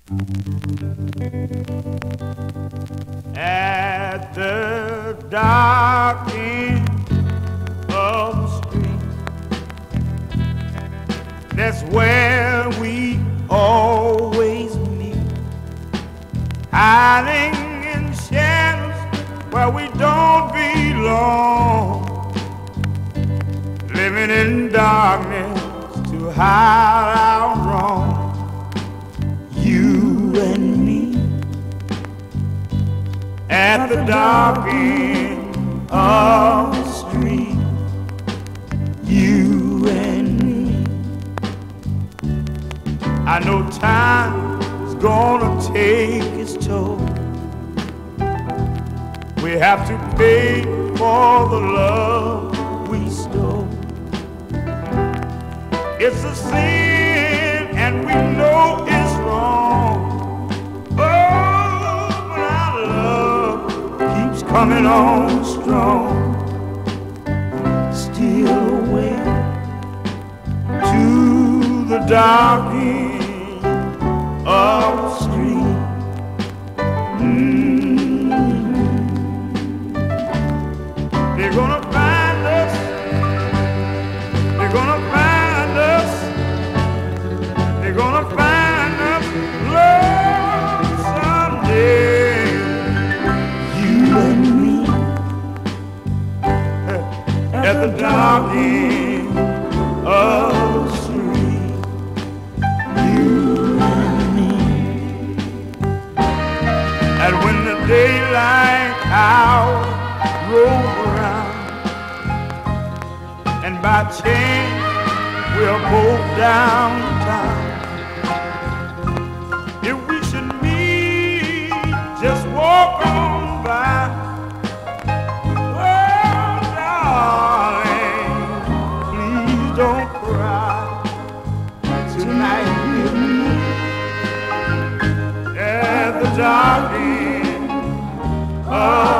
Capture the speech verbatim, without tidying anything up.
At the dark end of the street, that's where we always meet, hiding in shadows where we don't belong, living in darkness to hide our wrong. You and me at the dark end of the street, you and me. I know time's gonna take its toll. We have to pay for the love we stole. It's a sin and we know it's wrong. Oh, but our love keeps coming on strong. Still away to the dark end of the street. Mm. They're gonna find us. They're gonna find us. They're gonna find us, Lord, someday. You and me at the dark end of the street. You and me. And when the daylight hour rolls around, and by chance we're both downtown, if we should meet, just walk on by. Oh, darling, please don't cry. Tonight we'll meet at the dark end of